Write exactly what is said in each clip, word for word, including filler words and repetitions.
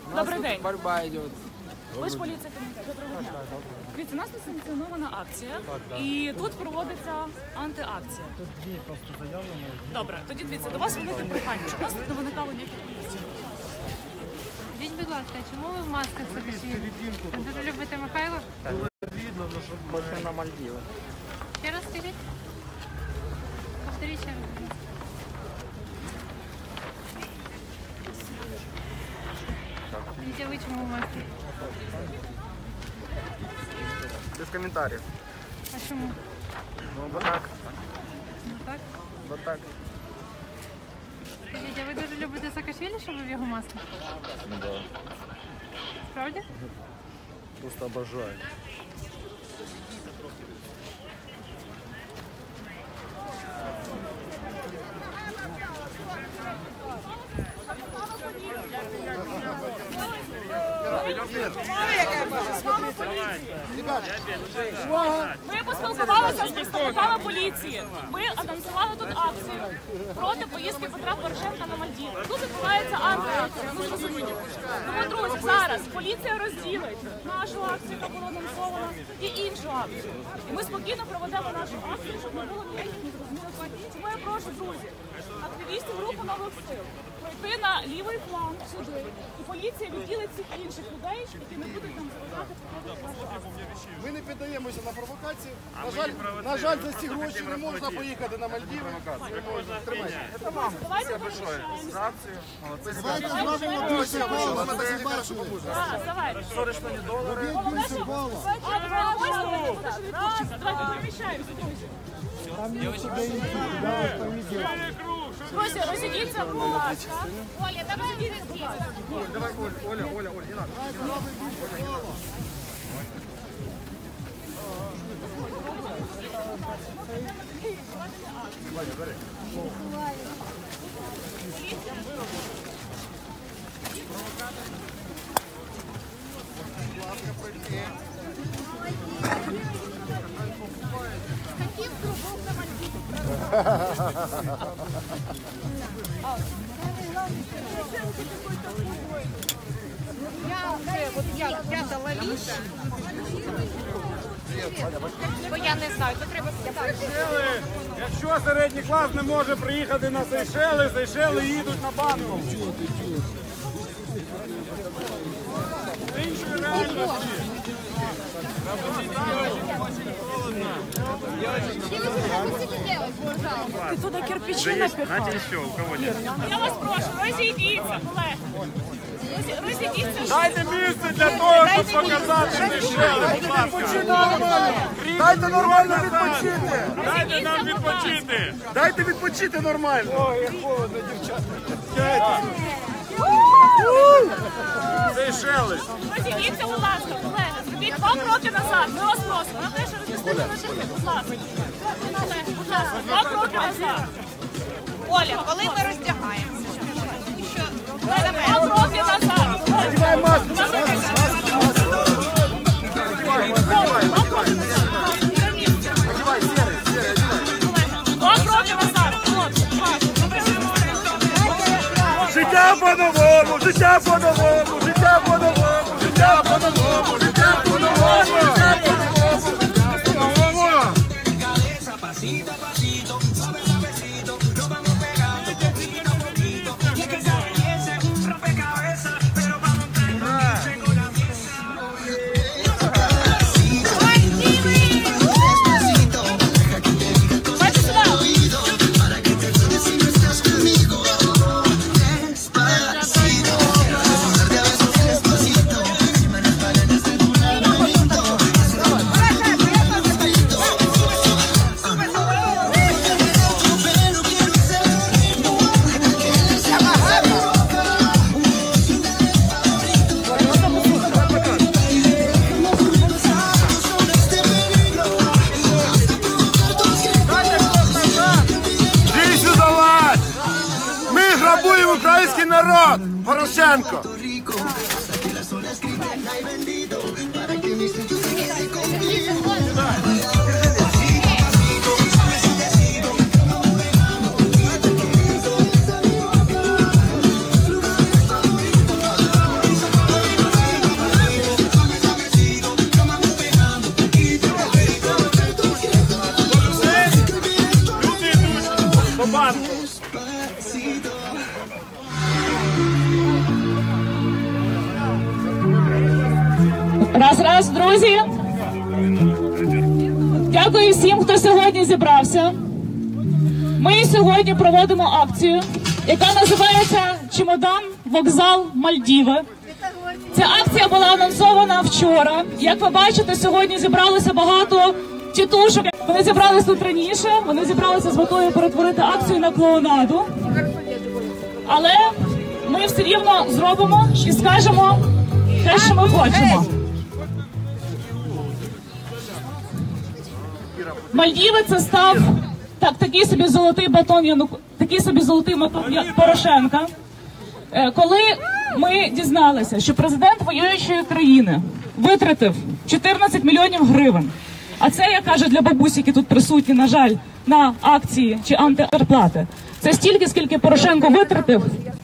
Добрий день. Борьба йде. Ви ж поліція комітету. Доброго дня. Дивіться, у нас тут санкціонована акція, і тут проводиться антиакція. Тут дві просто заявлені. Добре, тоді дивіться, до вас велике прохання, щоб у нас тут не виникало ніяких поліцій. Скажіть, будь ласка, чому ви в масках Саакашвілі? Ви дуже любите Михайла? Видно, що машина Мальдіви. Ще раз скажіть. Повторіть ще раз. Скажіть, а ви чому в масці? Без коментарів. А чому? Ну, бо так. Ну так? Бо так. Скажіть, а ви дуже любите Саакашвілі, що ви в його масках? Да. Справді? Просто обожаю. Ми поспілкувалися з представниками поліції. Ми анонсували тут акцію проти поїздки Петра Порошенка на Мальдіви. Тут відбувається антиакція. Ми зрозуміли. Тому, друзі, зараз поліція розділить нашу акцію, яка була анонсована, і іншу акцію. І ми спокійно проведемо нашу акцію, щоб не було ніяких незрозумілих подій. Тому я прошу, друзі, активістів групи нових сил пройти на лівий фланг сюди. І поліція відділить всіх інших людей, які не будуть нам заважати проводити нашу акцію. Ми не піддаємося на провокації. На жаль, на жаль, за ці гроші не можна поїхати на Мальдіви. Не можна. Тримайте. Це вам. Давайте попрощаємося. Давайте зробимо більше балу. Так, давайте. Сорочні долари. Більше балу. Раз, давайте переміщаємося, друзі. Друзі, розійдіться, будь ласка. Оля, давай розійдіться, будь ласка. Давай, Оля, Оля, Оля, Оля, не надо. Ваня, бери. Каким кругом на Мальдивах? Я, вот я, я дала ліша. Бо я не знаю, то треба Сейшели. Якщо середній клас не може приїхати на Сейшели, Сейшели їдуть на Банку. З іншої реальності. Ти туди кирпичі напихав. Еще, у кого нет. Я вас прошу, розійдіться, колеги. Розі- Розійдіться. Дайте місце для того, щоб показати Сейшели, будь ласка. Дайте нормально відпочити. Дайте нам відпочити. Дайте відпочити нормально. Ой, як холодно, дівчата. Сейшели. Розійдіться, будь ласка, колеги. Зробіть два кроки назад. Ми вас просимо. Ви теж розмістите лише, будь ласка. Колеги, будь ласка, два кроки назад. Оля, коли ми роздягаємося? Два кроки назад. Одівай маску. Два кроки назад. Хлопці, Життя по-новому, життя по-новому, життя по-новому, життя по-новому, життя по-новому, життя по-новому. Давайте сюди. Український народ! Порошенко! Раз, раз, друзі. Дякую всім, хто сьогодні зібрався. Ми сьогодні проводимо акцію, яка називається «Чемодан, вокзал, Мальдіви». Ця акція була анонсована вчора. Як ви бачите, сьогодні зібралося багато тітушок. Вони зібралися тут раніше, вони зібралися з метою перетворити акцію на клоунаду. Але ми все рівно зробимо і скажемо те, що ми хочемо. Мальдіви це став так, такий собі золотий батон Янук... такий собі золотий батон Порошенка. Е, коли ми дізналися, що президент воюючої країни витратив чотирнадцять мільйонів гривень, а це, я кажу, для бабусь, які тут присутні, на жаль, на акції чи антизарплати, це стільки, скільки Порошенко витратив.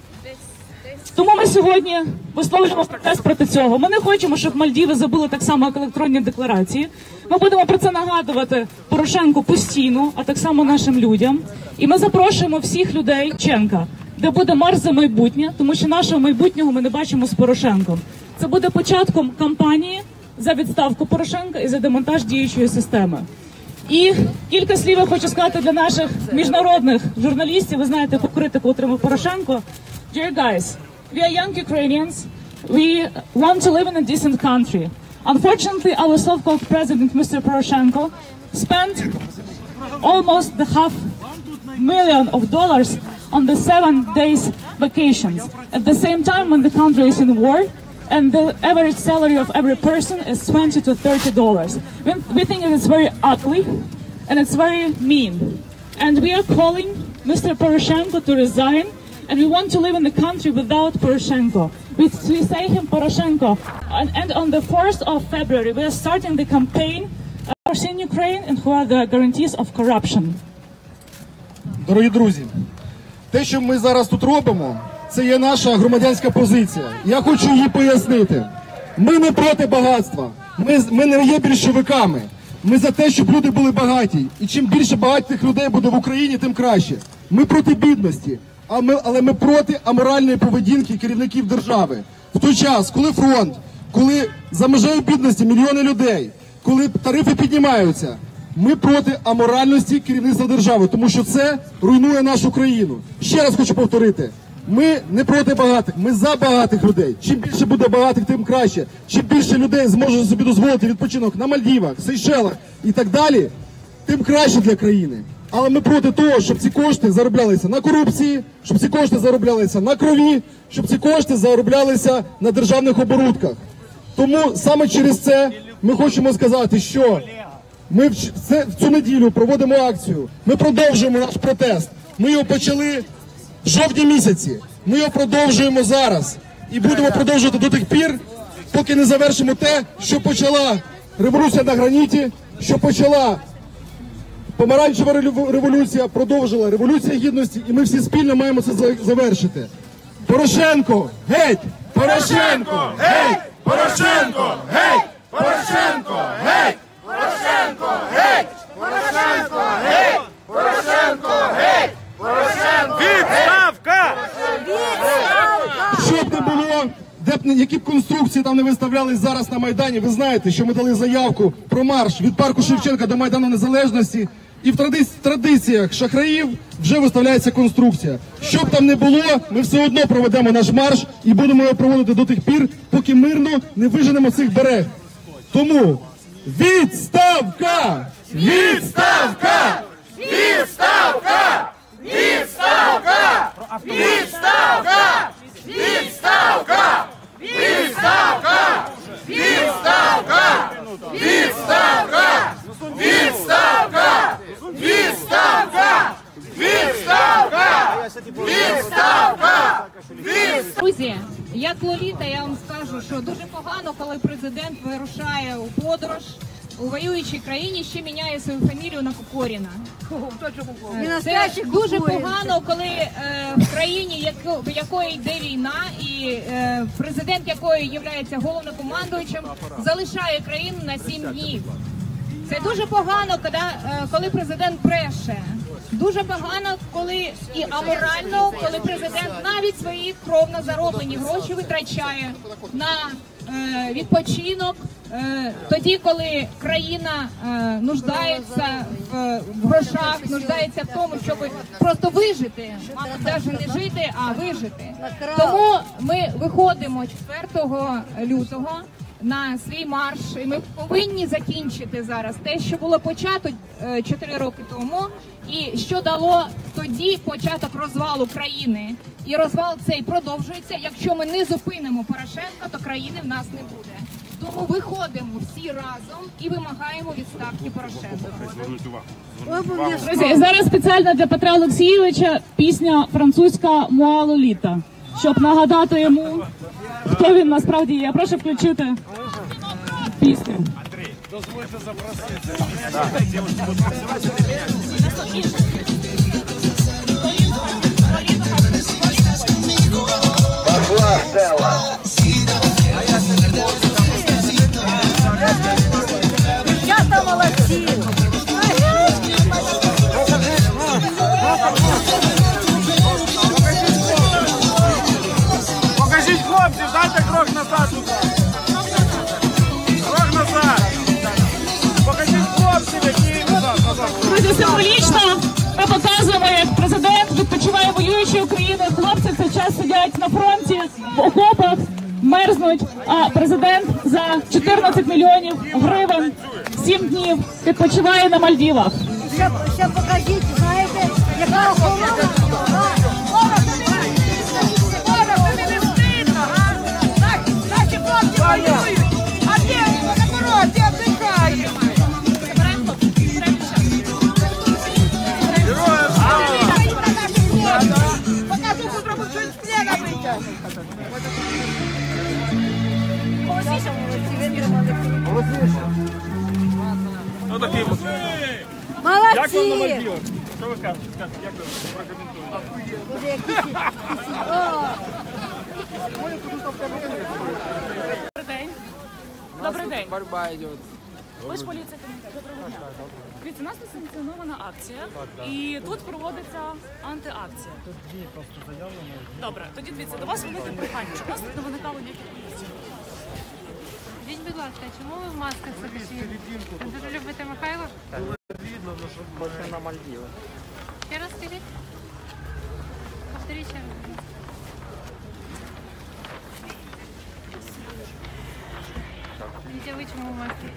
Тому ми сьогодні висловлюємо протест проти цього. Ми не хочемо, щоб Мальдіви забули так само, як електронні декларації. Ми будемо про це нагадувати Порошенку постійно, а так само нашим людям. І ми запрошуємо всіх людей Ченка, де буде марш за майбутнє, тому що нашого майбутнього ми не бачимо з Порошенком. Це буде початком кампанії за відставку Порошенка і за демонтаж діючої системи. І кілька слів я хочу сказати для наших міжнародних журналістів. Ви знаєте, яку критику отримав Порошенко. Dear guys, we are young Ukrainians. We want to live in a decent country. Unfortunately, our self-called president, Mister Poroshenko, spent almost the half million of dollars on the seven days vacations. At the same time, when the country is in war, and the average salary of every person is twenty to thirty dollars. We, we think it is very ugly, and it's very mean. And we are calling Mister Poroshenko to resign. And we want to live in a country without Poroshenko. We, we say him Poroshenko. And, and on the fourth of February, we are starting the campaign for in Ukraine and who are the guarantees of corruption. Дорогі друзі, те, що ми зараз тут робимо, це є наша громадянська позиція. Я хочу її пояснити. Ми не проти багатства. Ми, ми не є більшовиками. Ми за те, щоб люди були багаті. І чим більше багатих людей буде в Україні, тим краще. Ми проти бідності. А ми, але ми проти аморальної поведінки керівників держави. В той час, коли фронт, коли за межею бідності мільйони людей, коли тарифи піднімаються, ми проти аморальності керівництва держави, тому що це руйнує нашу країну. Ще раз хочу повторити, ми не проти багатих, ми за багатих людей. Чим більше буде багатих, тим краще. Чим більше людей зможе собі дозволити відпочинок на Мальдівах, Сейшелах і так далі, тим краще для країни. Але ми проти того, щоб ці кошти зароблялися на корупції, щоб ці кошти зароблялися на крові, щоб ці кошти зароблялися на державних оборудках. Тому саме через це ми хочемо сказати, що ми в цю неділю проводимо акцію, ми продовжуємо наш протест. Ми його почали в жовтні місяці, ми його продовжуємо зараз і будемо продовжувати до тих пір, поки не завершимо те, що почала революція на граніті, що почала помаранчева революція, продовжила революція гідності, і ми всі спільно маємо це завершити. Порошенко, геть! Порошенко, геть! Порошенко, геть! Порошенко, геть! Порошенко, геть! Порошенко, геть! Порошенко, геть! Порошенко, Відставка! Що б не було, де б, які б конструкції там не виставлялись зараз на Майдані, ви знаєте, що ми дали заявку про марш від парку Шевченка до Майдану Незалежності, і в тради... традиціях шахраїв вже виставляється конструкція. Що б там не було, ми все одно проведемо наш марш і будемо його проводити до тих пір, поки мирно не виженемо цих берег. Тому відставка! Відставка! Відставка! Відставка! Відставка! Відставка! Відставка! Відставка! Відставка! Відставка! Відставка! Відставка! Відставка! Друзі, як Лоліта, я вам скажу, що дуже погано, коли президент вирушає у подорож у воюючій країні, ще міняє свою фамілію на Кокоріна. Це дуже погано, коли е, в країні, яко, в якої йде війна, і е, президент якої є головнокомандуючим, залишає країну на сім днів. Це дуже погано, коли, е, коли президент бреше. Дуже погано, коли і аморально, коли президент навіть свої кровно зароблені гроші витрачає на е, відпочинок, е, тоді, коли країна е, нуждається в, в грошах, нуждається в тому, щоб просто вижити, мабуть, навіть не жити, а вижити. Тому ми виходимо четвертого лютого на свій марш, і ми повинні закінчити зараз те, що було почато чотири роки тому, і що дало тоді початок розвалу країни. І розвал цей продовжується. Якщо ми не зупинимо Порошенка, то країни в нас не буде. Тому виходимо всі разом і вимагаємо відставки Порошенка. Друзі, зараз спеціально для Петра Олексійовича пісня французька «Моа Лоліта», щоб нагадати йому, хто він насправді є. Прошу включити пісню. Дозвольте запросити. Дівчата молодці! Покажіть хлопців, дайте крок назад. Крок назад. Покажіть хлопців, які назад, назад. Друзі, символічно ми показуємо, як президент відпочиває воюючі України. Хлопці в цей час сидять на фронті, в окопах, мерзнуть, а президент за чотирнадцять мільйонів гривень сім днів відпочиває на Мальдівах. Ще, ще покажіть, знаєте, яка охорона? Наші хлопці воюють, а де на дорозі віддихають? Покажу, що зробить, що з плена витягне. Ну такий от. Як вам на Молодці! Мальдівах? Що ви кажете? Скажіть, як ви прокоментуєте? Добрий день. Добрий день. Боротьба йде. Ви ж поліція комітету. Доброго дня. Дивіться, у нас тут санкціонована акція, і тут проводиться антиакція. Тут дні просто заявлено. Добре, тоді дивіться, до вас велике прохання, щоб у нас тут не виникало ніяких поліцій. Скажіть, будь ласка, чому ви в масках собі? Ви дуже любите Михайла? Видно, ну, что больше на Мальдивы. Ще раз скажіть. Повторіть ще раз. Скажіть, а ви чому в масці?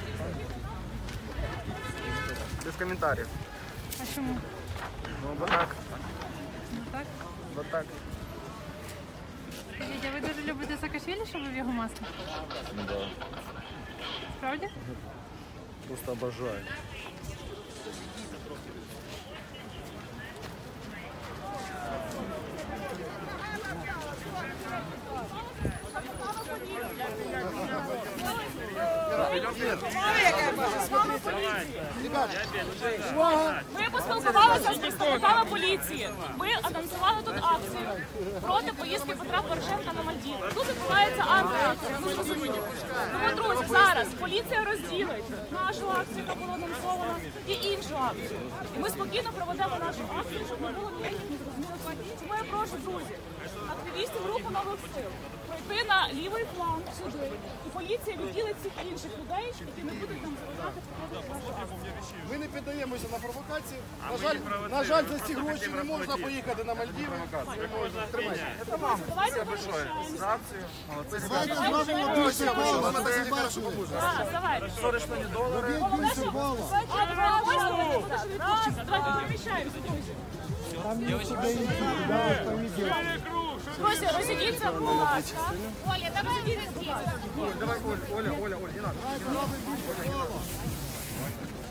Без комментариев. А чому? Ну, вот так. Ну так? Вот так. Скажіть, а ви дуже любите Саакашвілі, що ви в його масках? Да. Справді? Просто обожаю. Ми поспілкувалися з представниками поліції. Ми анонсували тут акцію проти поїздки Петра Порошенка на Мальдіви. Тут відбувається антиакція, ну зрозуміло. Тому, друзі, зараз поліція розділить нашу акцію, яка була анонсована, і іншу акцію. І ми спокійно проведемо нашу акцію, щоб не було ніяких незрозумілих подій. Тому я прошу, друзі, активістів групу «Нових сил» пройти на лівий фланг сюди. І поліція відділить цих інших людей, які не будуть нам заважати проводити нашу акцію. Ми не піддаємося на провокації. На жаль, на жаль, за ці гроші не можна поїхати на Мальдіви. Тримайте. Давайте пообіцяємо. Давайте зробимо більше балу. Так, давайте. Сорочные доллары. Головне, щоб... Раз, давайте переміщаємося, друзі. Друзі, розійдіться, будь ласка. Оля, давай розійдіться. Давай, Оля, Оля, Оля, Оля, не надо. Не надо. Оля, не надо.